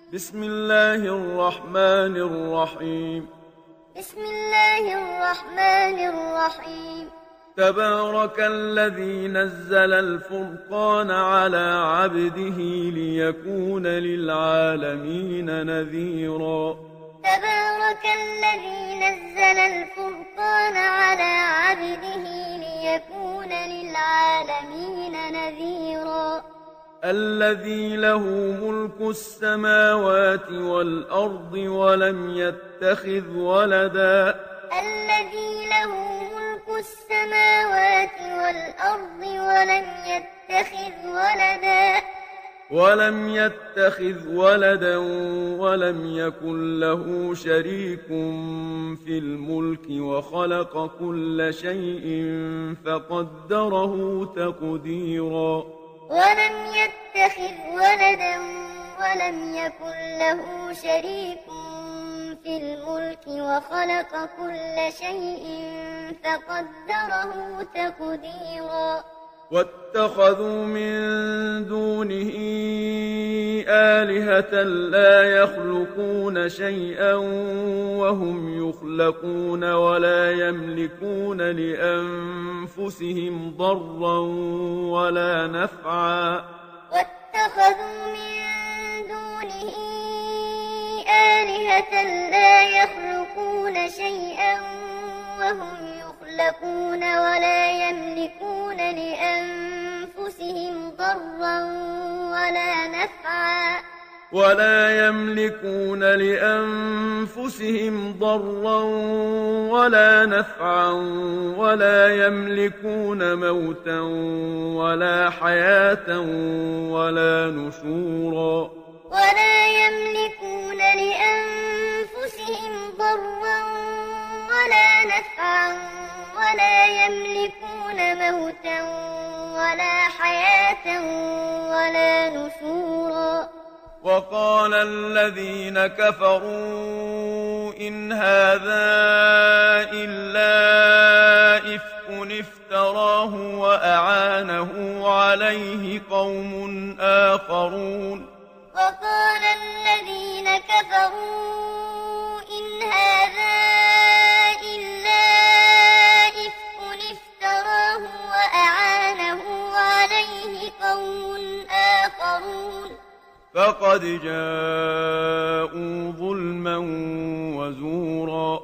بسم الله الرحمن الرحيم. بسم الله الرحمن الرحيم. تبارك الذي نزل الفرقان على عبده ليكون للعالمين نذيرا. تبارك الذي نزل الفرقان على عبده ليكون للعالمين نذيرا. الذي له ملك السماوات والأرض ولم يتخذ ولدا. الذي له ملك السماوات والأرض ولم يتخذ ولدا ولم يكن له شريك في الملك وخلق كل شيء فقدره تقديرا. ولم يتخذ ولدا ولم يكن له شريك في الملك وخلق كل شيء فقدره تقديرا. واتخذوا من دونه آلهة لا يخلقون شيئا وهم يخلقون ولا يملكون لأنفسهم ضرا ولا نفعا. واتخذوا من دونه آلهة لا يخلقون شيئا وهم يخلقون ولا يملكون لأنفسهم ضرا ولا نفعا ولا يملكون موتا ولا حياة ولا نشورا. ولا يملكون لأنفسهم ضرا ولا نفعا ولا يملكون موتا ولا حياة ولا نشورا. وقال الذين كفروا إن هذا إلا إفك افتراه وأعانه عليه قوم آخرون. وقال الذين كفروا إن هذا إلا إفك افتراه وأعانه عليه قوم آخرون. فقد جاءوا ظلما وزورا.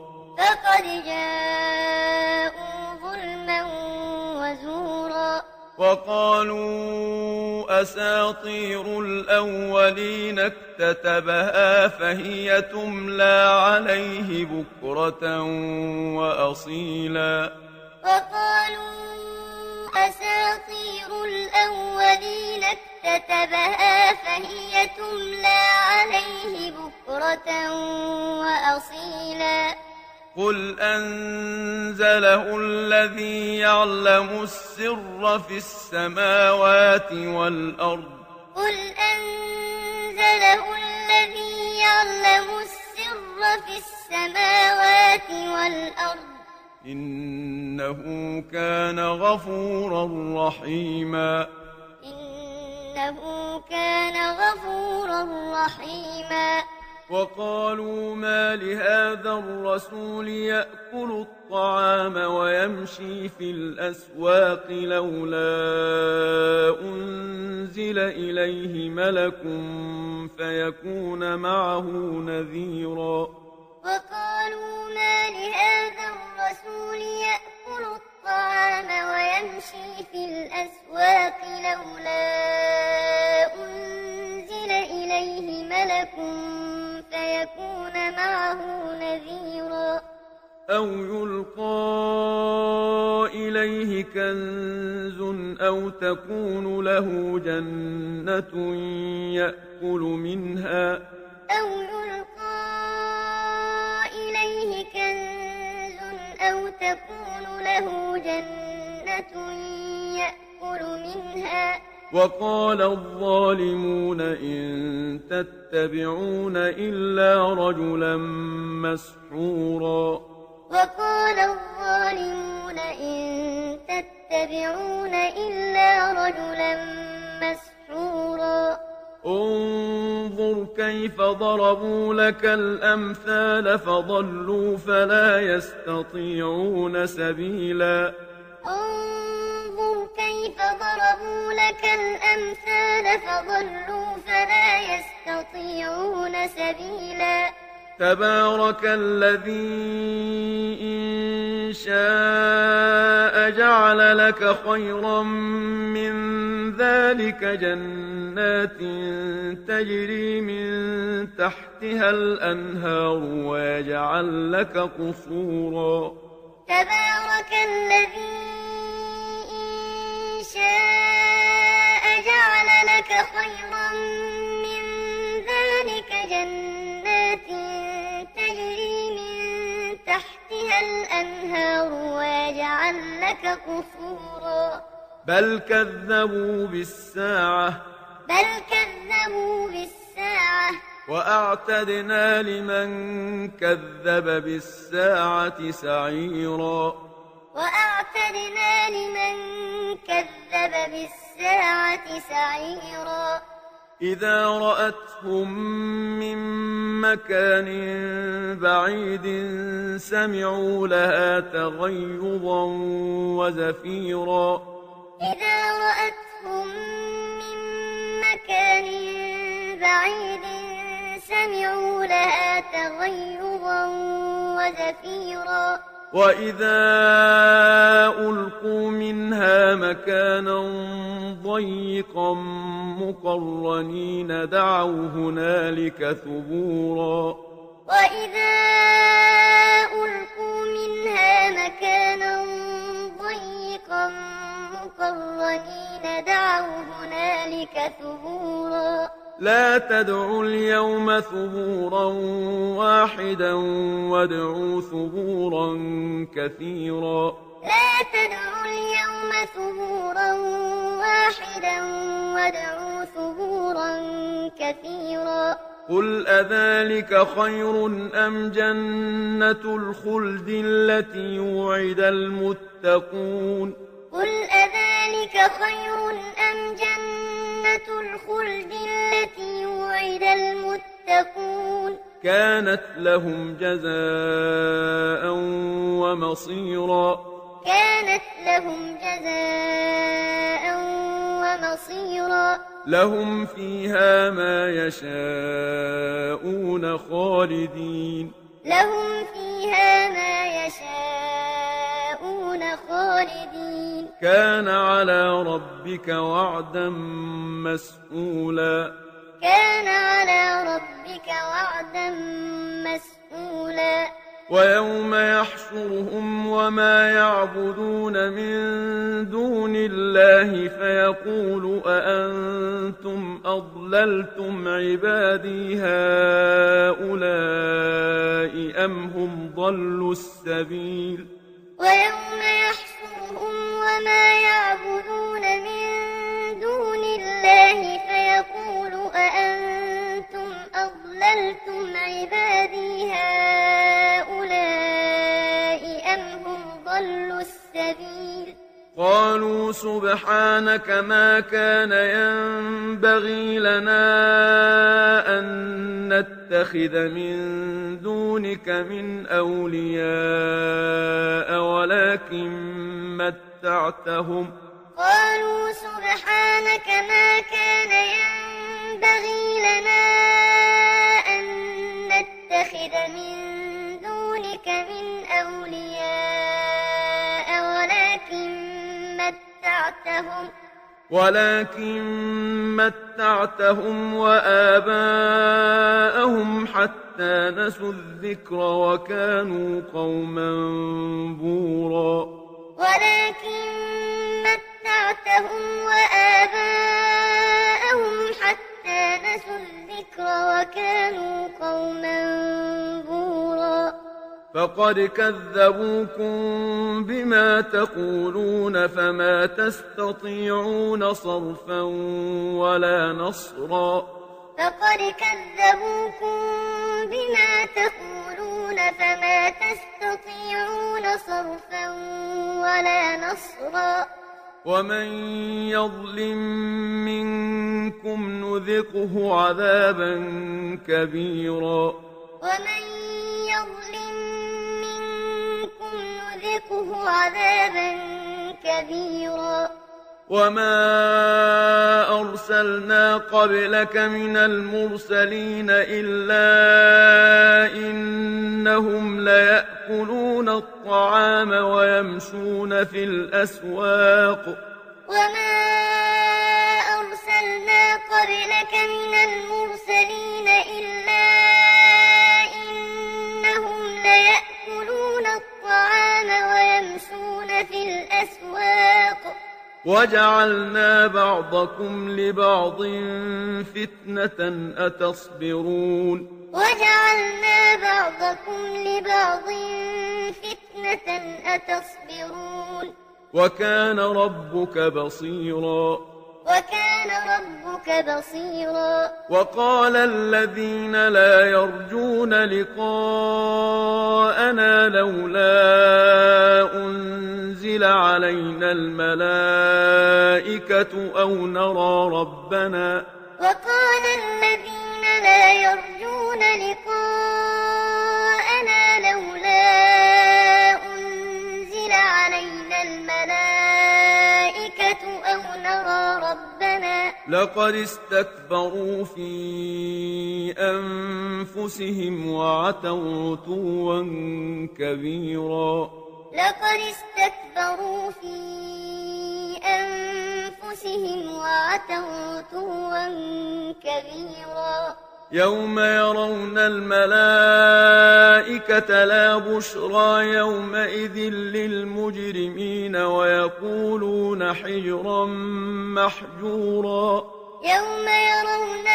وقالوا أساطير الأولين اكتتبها فهي تملى عليه بكرة وأصيلا. وقالوا أساطير الأولين اكتتبها فهي تملى عليه بكرة وأصيلا. قل أنزله الذي يعلم السر في السماوات والأرض. قل أنزله الذي يعلم السر في السماوات والأرض. إنه كان غفورا رحيما. إنه كان غفورا رحيما. وقالوا ما لهذا الرسول يأكل الطعام ويمشي في الأسواق لولا أنزل إليه ملك فيكون معه نذيرا. وقالوا ما لهذا الرسول يأكل الطعام ويمشي في الأسواق لولا أنزل إليه ملك فيكون معه نذيرا. أو يلقى إليه كنز أو تكون له جنة يأكل منها. أو يلقى إليه كنز أو تكون له جنة يأكل منها. وقال الظالمون إن تتبعون إلا رجلا مسحورا. وقال الظالمون إن تتبعون إلا رجلا مسحورا. انظر كيف ضربوا لك الأمثال فضلوا فلا يستطيعون سبيلا انظر كيف ضربوا لك الأمثال فضلوا فلا يستطيعون سبيلا تبارك الذي إن شاء جعل لك خيرا من ذلك جنات تجري من تحتها الأنهار ويجعل لك قصورا تبارك الذي إن شاء جعل لك خيرا من ذلك جنات تجري من تحتها الأنهار ويجعل لك قصورا بل كذبوا بالساعة وأعتدنا لمن كذب بالساعة سعيرا إذا رأتهم من مكان بعيد سمعوا لها تغيظا وزفيرا إذا رأتهم من مكان بعيد سمعوا لها تغيظا وزفيرا وإذا ألقوا منها مكانا ضيقا مقرنين دعوا هنالك ثبورا وإذا ألقوا منها مكانا ضيقا مقرنين دعوا هنالك ثبورا لا تدعوا اليوم ثبورا واحدا وادعوا ثبورا كثيرا لا تدعوا اليوم ثبورا واحدا وادعوا ثبورا كثيرا قل أذلك خير أم جنة الخلد التي وعد المتقون قل أذلك خير أم جنة الخلد التي وعد المتقون كانت لهم جزاء ومصيرا لهم فيها ما يشاءون خالدين كان على ربك وعدا مسئولا ويوم يحشرهم وما يعبدون من دون الله فيقول أأنتم أضللتم عبادي هؤلاء أم هم ضلوا السبيل ويوم يحشرهم وما يعبدون من دون الله فيقول أأنتم أضللتم عبادي هؤلاء أم هم ضلوا السبيل قالوا سبحانك ما كان ينبغي لنا أن نتخذ من دونك من أولياء ولكن متعتهم قالوا سبحانك ما كان ينبغي لنا أن نتخذ من دونك من أولياء ولكن متعتهم وآباءهم حتى نسوا الذكر وكانوا قوما بورا ولكن متعتهم وآباءهم حتى نسوا الذكر وكانوا قوما بورا فقد كذبوكم بما تقولون فما تستطيعون صرفا ولا نصرا فقد كذبوكم بما تقولون فما تستطيعون صرفا ولا نصرا ومن يظلم منكم نذقه عذابا كبيرا ومن يظلم منكم نذقه عذابا كبيرا وما أرسلنا قبلك من المرسلين إلا إنهم ليأكلون الطعام ويمشون في الأسواق وما أرسلنا قبلك من المرسلين إلا إنهم ليأكلون الطعام ويمشون في الأسواق وجعلنا بعضكم لبعض فتنة أتصبرون وجعلنا بعضكم لبعض فتنة أتصبرون وكان ربك بصيرا وكان ربك بصيرا وقال الذين لا يرجون لقاءنا لولا أنزل علينا الملائكة أو نرى ربنا وقال الذين لا يرجون لقاءنا لولا أنزل علينا الملائكة أو نرى ربنا لقد استكبروا في أنفسهم وعتوا عتوا كبيرا لقد استكبروا في أنفسهم وعتوا عتوا كبيرا يوم يرون الملائكة لا بشرى يومئذ للمجرمين ويقولون حجرا محجورا يوم يرون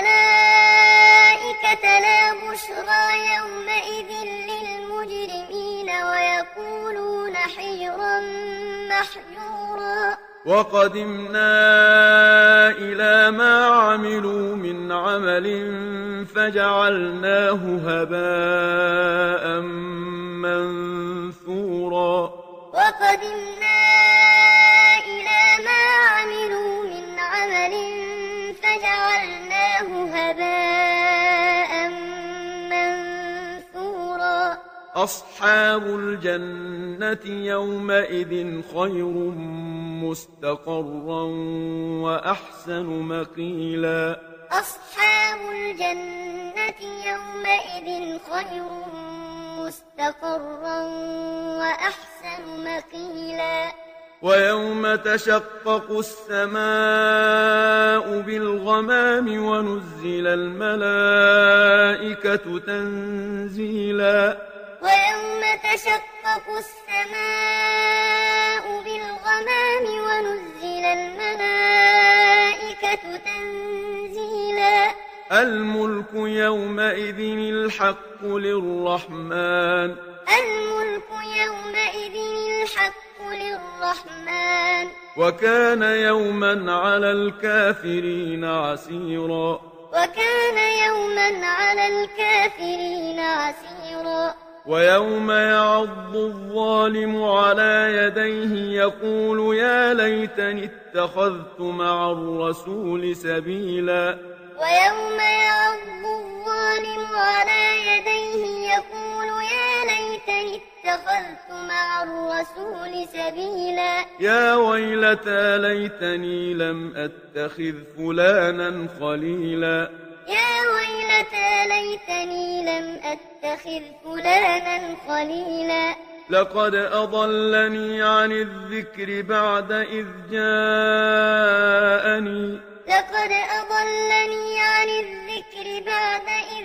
الملائكة لا بشرى يومئذ للمجرمين ويقولون حجرا محجورا وقدمنا إلى ما عملوا من عمل فجعلناه هباء منثورا وقدمنا إلى ما عملوا من عمل فجعلناه هباء منثورا أصحاب الجنة يومئذ خير مستقرا وأحسن مقيلا أصحاب الجنة يومئذ خير مستقرا وأحسن مقيلا ويوم تشقق السماء بالغمام ونزل الملائكة تنزيلا ويوم تشقق السماء بالغمام ونزل الملائكة تنزيلا الملك يومئذ الحق للرحمن الملك يومئذ الحق للرحمن وكان يوما على الكافرين عسيرا وكان يوما على الكافرين عسيرا ويوم يعض الظالم على يديه يقول يا ليتني اتخذت مع الرسول سبيلا ويوم يعض الظالم على يديه يقول يا ليتني اتخذت مع الرسول سبيلا يا ويلتى ليتني لم أتخذ فلانا خليلا يا ويلتى ليتني لم أتخذ فلانا خليلا لقد أضلني عن الذكر بعد إذ جاءني لقد أضلني عن الذكر بعد إذ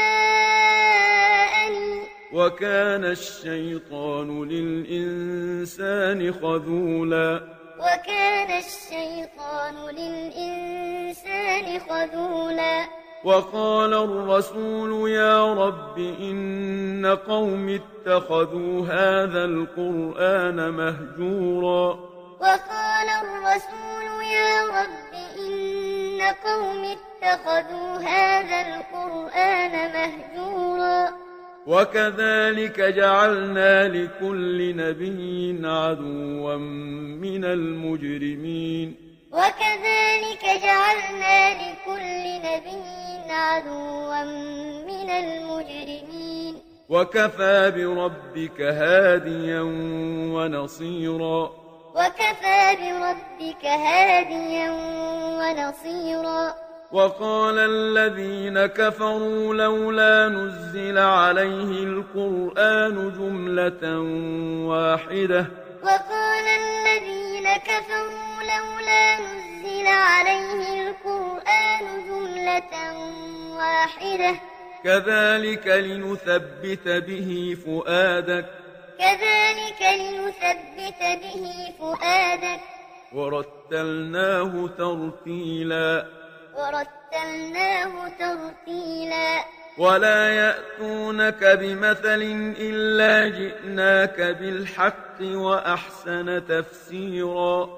جاءني وكان الشيطان للإنسان خذولا وكان الشيطان للإنسان خذولا وقال الرسول يا رب إن قوم اتخذوا هذا القرآن مهجورا وقال الرسول يا رب إن قوم اتخذوا هذا القرآن مهجورا وكذلك جعلنا لكل نبي عدوا من المجرمين وكذلك جعلنا لكل نبي عدوا من المجرمين وكفى بربك هاديا ونصيرا وكفى بربك هاديا ونصيرا وقال الذين كفروا لولا نزل عليه القرآن جملة واحدة وقال الذين كفروا لولا نزل عليه القرآن جملة واحدة كذلك لنثبت به فؤادك ورتلناه ترتيلا ولا يأتونك بمثل إلا جئناك بالحق وأحسن تفسيرا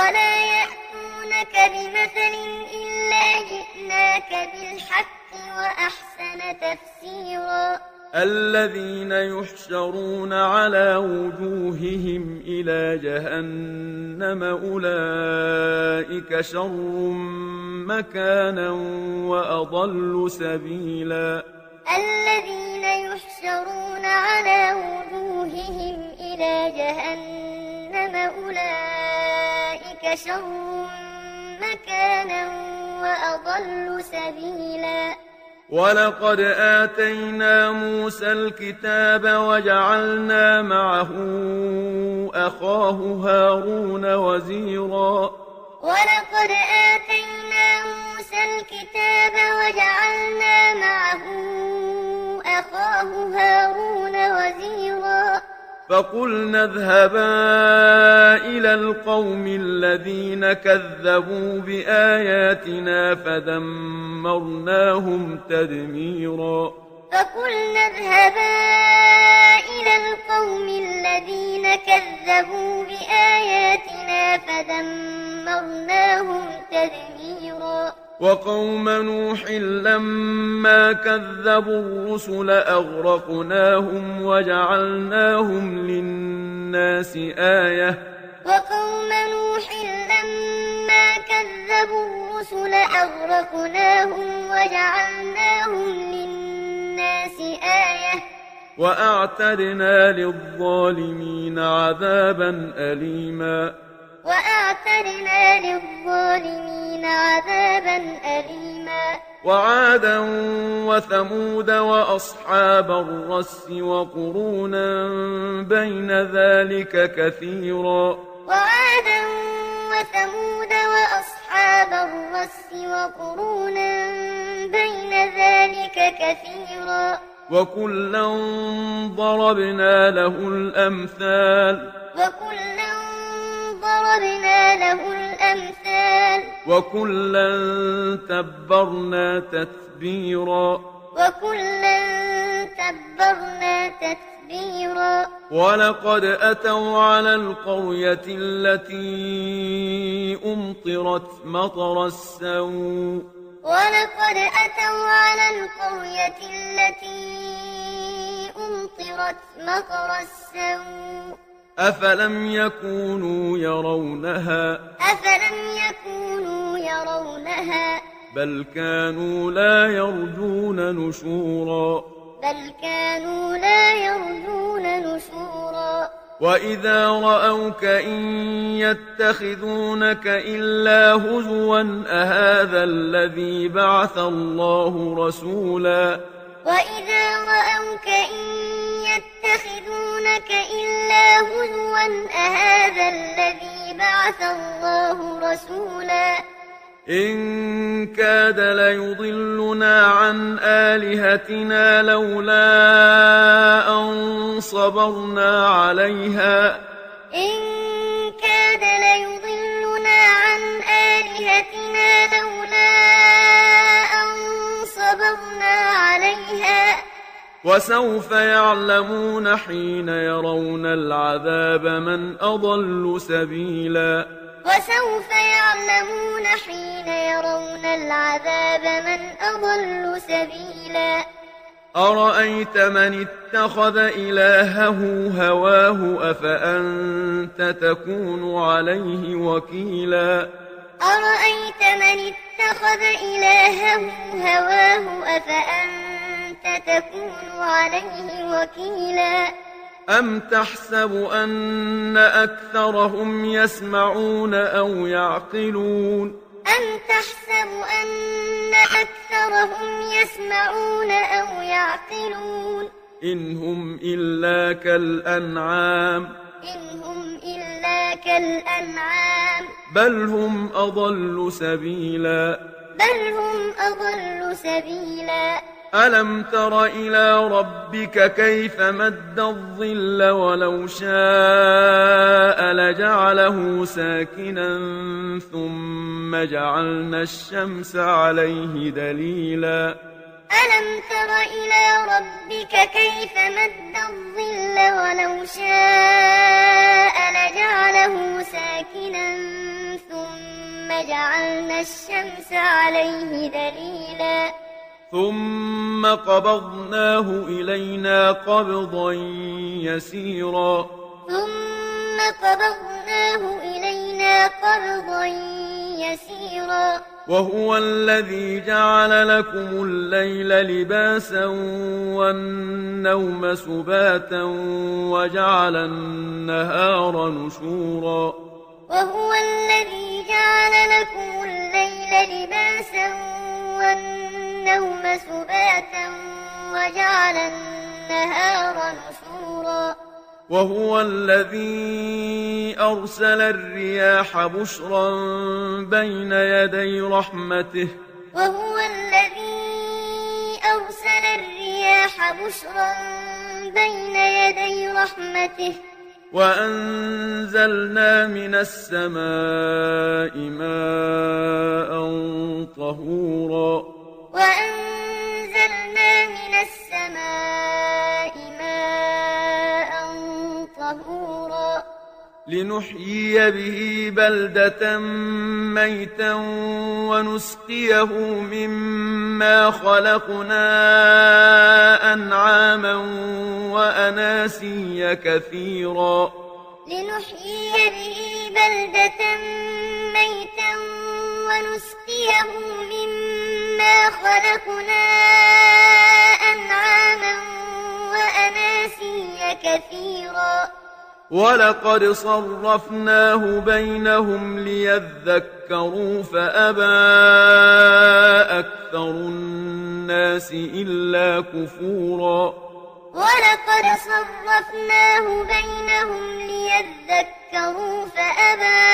الذين يحشرون على وجوههم إلى جهنم أولئك شر مكانا وأضل سبيلا الذين يحشرون على وجوههم إلى جهنم أولئك شر مكانا وأضل سبيلا ولقد آتينا موسى الكتاب وجعلنا معه أخاه هارون وزيرا ولقد آتينا موسى الكتاب وجعلنا معه أخاه هارون وزيرا فقلنا اذهبا إلى القوم الذين كذبوا بآياتنا فدمرناهم تدميرا فقلنا اذهبا إلى القوم الذين كذبوا بآياتنا فدمرناهم تدميرا وقوم نوح لما كذبوا الرسل أغرقناهم وجعلناهم للناس آية وقوم نوح لما كذبوا الرسل أغرقناهم وجعلناهم للناس آية وأعتدنا للظالمين عذابا أليما وعادا وثمود وأصحاب الرس وقرونا بين ذلك كثيرا وكلا ضربنا له الأمثال وكلا تبرنا تتبيرا ولقد أتوا على القرية التي أمطرت مطر السوء أفلم يكونوا يرونها بل كانوا لا يرجون نشورا وإذا رأوك إن يتخذونك إلا هزوا أهذا الذي بعث الله رسولا وإذا رأوك إن يتخذونك إلا هزوا أهذا الذي بعث الله رسولا إن كاد ليضلنا عن آلهتنا لولا أن صبرنا عليها وسوف يعلمون حين يرون العذاب من أضل سبيلا أرأيت من اتخذ إلهه هواه أفأنت تكون عليه وكيلا أرأيت من اتخذ إلهه هواه أفأنت تكون عليه وكيلا أم تحسب أن أكثرهم يسمعون أو يعقلون أم تحسب أن أكثرهم يسمعون أو يعقلون إن هم إلا كالأنعام إن هم إلا كالأنعام بل هم أضل سبيلا بل هم أضل سبيلا ألم تر إلى ربك كيف مد الظل ولو شاء لجعله ساكنا ثم جعلنا الشمس عليه دليلا ألم تر إلى ربك كيف مد الظل ولو شاء لجعله ساكنا ثم جعلنا الشمس عليه دليلا ثم قبضناه إلينا قبضا يسيرا ثم قبضناه إلينا قبضا يسيرا وهو الذي جعل لكم الليل لباسا والنوم سباتا وجعل النهار نشورا وهو الذي جعل لكم الليل لباسا والنوم سباتا وجعل النهار نشورا وهو الذي أرسل الرياح بشرا بين يدي رحمته وهو الذي أرسل الرياح بشرا بين يدي رحمته وأنزلنا من السماء ماء طهورا وأنزلنا من السماء ماء طهورا لنحيي به بلدة ميتا ونسقيه مما خلقنا أنعاما وأناسيا كثيرا لنحيي به بلدة ميتا ونسقيه مما خلقنا أنعاما وأناسيا كثيرا ولقد صرفناه بينهم ليذكروا فأبى أكثر الناس إلا كفورا ولقد صرفناه بينهم ليذكروا فأبى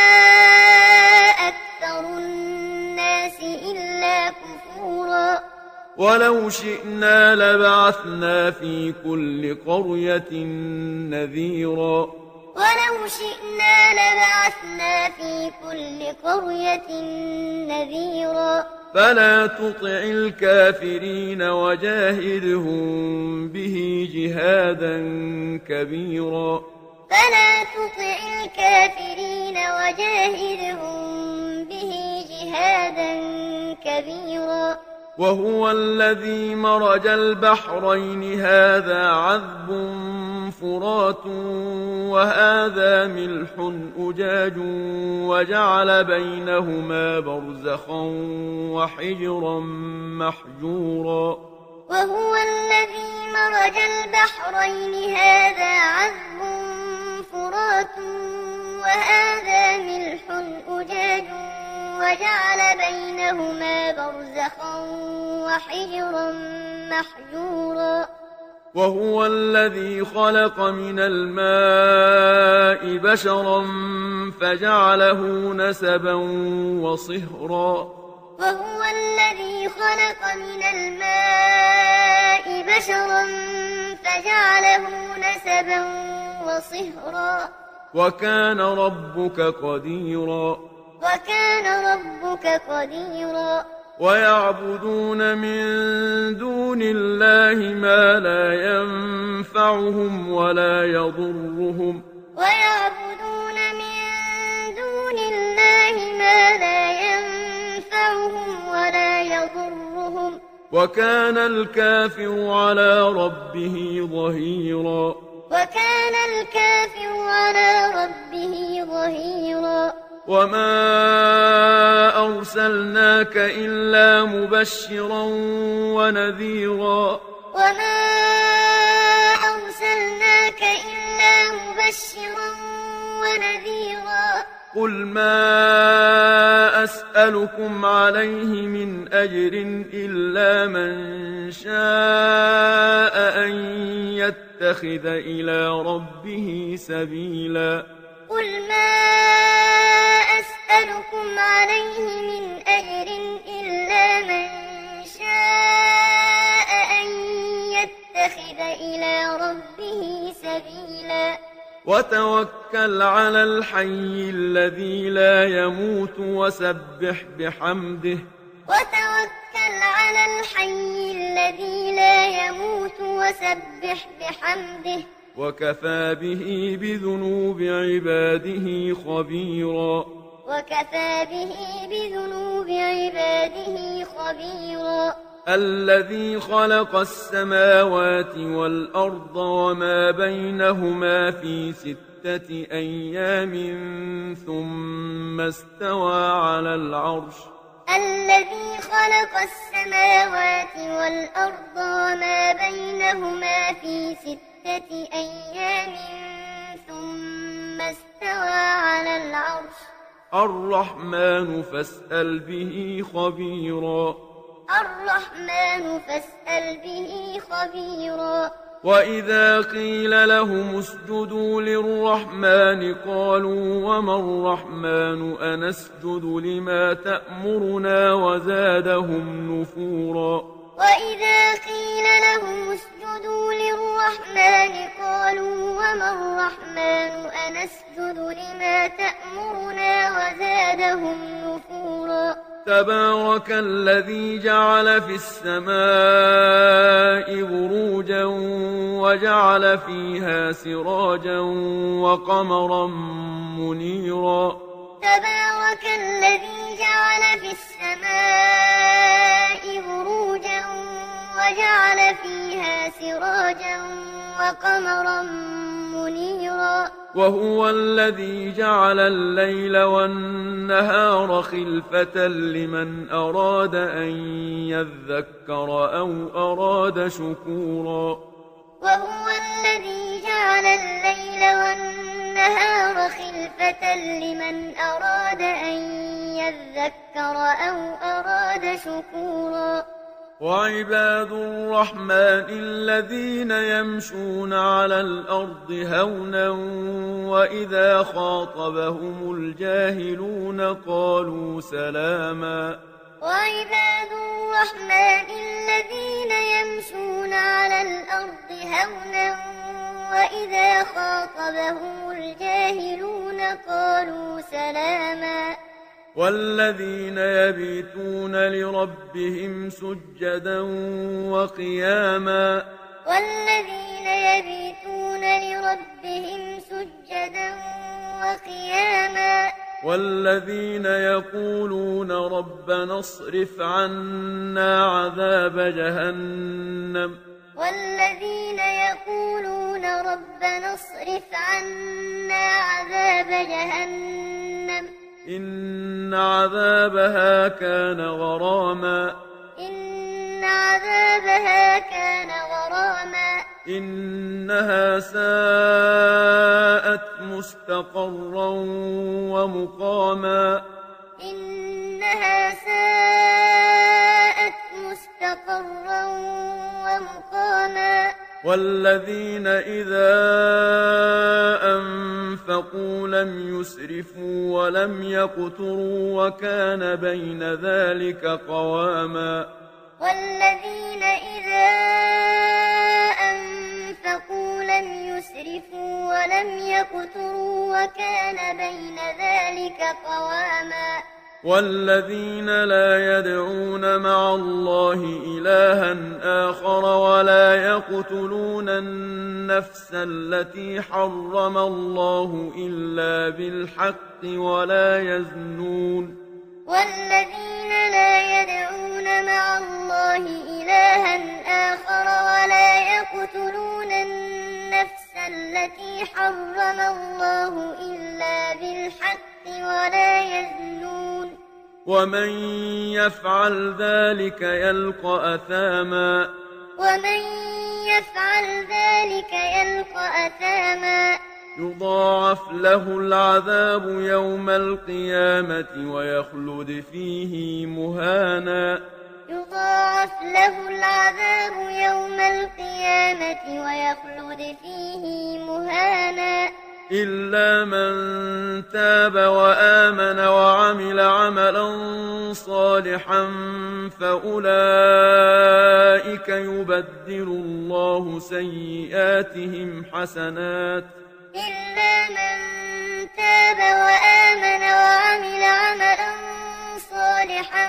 أكثر الناس إلا كفورا ولو شئنا لبعثنا في كل قرية نذيرا ولو شئنا لبعثنا في كل قرية نذيرا فلا تطع الكافرين وجاهدهم به جهادا كبيرا فلا تطع الكافرين وجاهدهم به جهادا كبيرا وهو الذي مرج البحرين هذا عذب فرات وهذا ملح أجاج وجعل بينهما برزخا وحجرا محجورا وهو الذي مرج البحرين هذا عذب فرات وهذا ملح أجاج وجعل بينهما برزخا وحجرا محجورا وهو الذي خلق من الماء بشرا فجعله نسبا وصهرا وهو الذي خلق من الماء بشرا فجعله نسبا وصهرا وكان ربك قديرا وكان ربك قديرا ويعبدون من دون الله ما لا ينفعهم ولا يضرهم ويعبدون من دون الله ما لا ينفعهم ولا يضرهم وكان الكافر على ربه ظهيرا وكان الكافر على ربه ظهيرا وما أرسلناك إلا مبشرا ونذيرا وما أرسلناك إلا مبشرا ونذيرا قل ما أسألكم عليه من أجر إلا من شاء أن يتخذ إلى ربه سبيلا قل ما أسألكم عليه من أجر إلا من شاء أن يتخذ إلى ربه سبيلا وتوكل على الحي الذي لا يموت وسبح بحمده وتوكل على الحي الذي لا يموت وسبح بحمده وكفى به بذنوب عباده خبيرا وكفى به بذنوب عباده خبيرا الذي خلق السماوات والأرض وما بينهما في 6 أيام ثم استوى على العرش الذي خلق السماوات والأرض وما بينهما في 6 أيام ثم استوى على العرش الرحمن فاسأل به خبيرا الرحمن فاسأل به خبيرا وإذا قيل لهم اسجدوا للرحمن قالوا وما الرحمن أنسجد لما تأمرنا وزادهم نفورا وإذا قيل لهم اسجدوا للرحمن قالوا وما الرحمن أنسجد لما تأمرنا وزادهم نفورا تبارك الذي جعل في السماء بروجا وجعل فيها سراجا وقمرا منيرا تبارك الذي جعل في السماء بروجا وجعل فيها سراجا وقمرا منيرا وهو الذي جعل الليل والنهار خلفة لمن أراد أن يذكر أو أراد شكورا وهو الذي جعل الليل والنهار خلفة لمن أراد أن يذكر أو أراد شكورا وعباد الرحمن الذين يمشون على الأرض هونا وإذا خاطبهم الجاهلون قالوا سلاما وعباد الرحمن الذين يمشون على الأرض هونا وإذا خاطبهم الجاهلون قالوا سلاما والذين يبيتون لربهم سجدا وقياما والذين يبيتون لربهم سجدا وقياما والذين يقولون ربنا اصرف عنا عذاب جهنم والذين يقولون ربنا اصرف عنا عذاب جهنم إن عذابها كان غراما إن عذابها كان غراما إنها ساءت مستقرا ومقاما إنها ساءت مستقرا ومقاما والذين إذا أنفقوا لم يسرفوا ولم يقتروا وكان بين ذلك قواما والذين إذا أنفقوا لم يسرفوا ولم يقتروا وكان بين ذلك قواما والذين لا يدعون مع الله إلها آخر ولا يقتلون النفس التي حرم الله إلا بالحق ولا يزنون والذين لا يدعون مع الله إلها آخر ولا يقتلون النفس التي حرم الله إلا بالحق ولا يزنون ومن يفعل ذلك يلقى أثاما ومن يفعل ذلك يلقى أثاما يضاعف له العذاب يوم القيامة ويخلد فيه مهانا يضاعف له العذاب يوم القيامة ويخلد فيه مهانا إلا من تاب وآمن وعمل عملا صالحا فأولئك يبدل الله سيئاتهم حسنات إلا من تاب وآمن وعمل عملا صالحا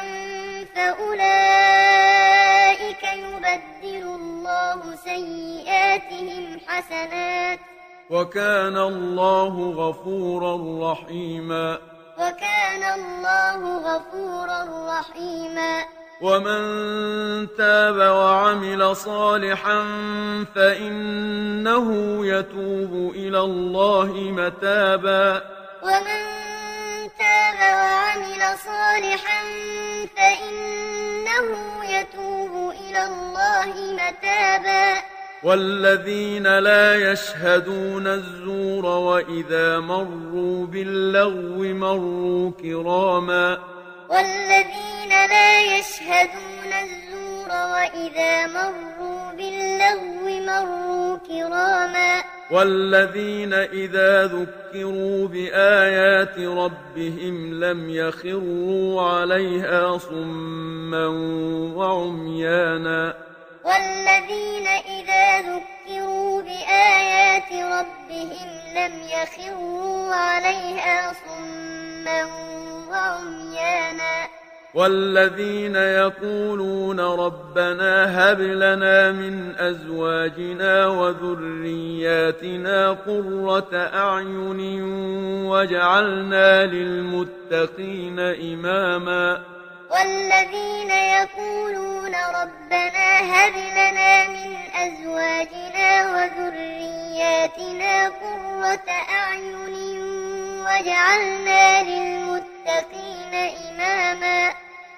فأولئك يبدل الله سيئاتهم حسنات وكان الله غفورا رحيما وكان الله غفورا رحيما ومن تاب وعمل صالحا فإنه يتوب إلى الله متابا ومن تاب وعمل صالحا فإنه يتوب إلى الله متابا والذين لا يشهدون الزور وإذا مروا باللغو مروا كراما والذين لا يشهدون الزور وإذا مروا باللغو مروا كراما والذين إذا ذكروا بآيات ربهم لم يخروا عليها صما وعميانا والذين إذا ذكروا بآيات ربهم لم يخروا عليها صما وعميانا والذين يقولون ربنا هب لنا من أزواجنا وذرياتنا قرة أعين واجعلنا للمتقين إماما والذين يقولون ربنا هب لنا من أزواجنا وذرياتنا قرة أعين واجعلنا للمتقين إماما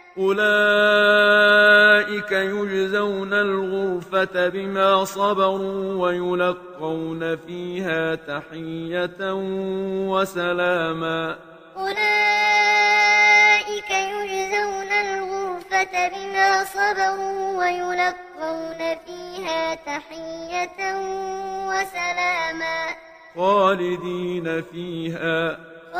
أولئك يجزون الغرفة بما صبروا ويلقون فيها تحية وسلاما أولئك يجزون الغرفة بما صبروا ويلقون فيها تحية وسلاما خالدين فيها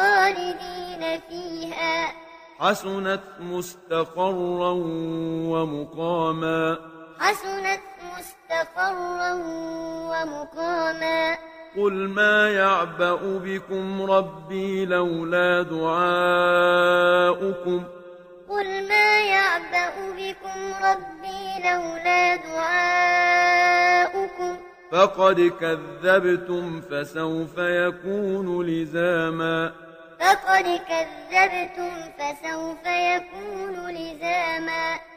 حسنت مستقرا ومقاما حسنت مستقرا ومقاما قل ما يعبأ بكم ربي لولا دعاؤكم قل ما يعبأ بكم ربي لولا دعاؤكم فقد كذبتم فسوف يكون لزاما فقد كذبتم فسوف يكون لزاما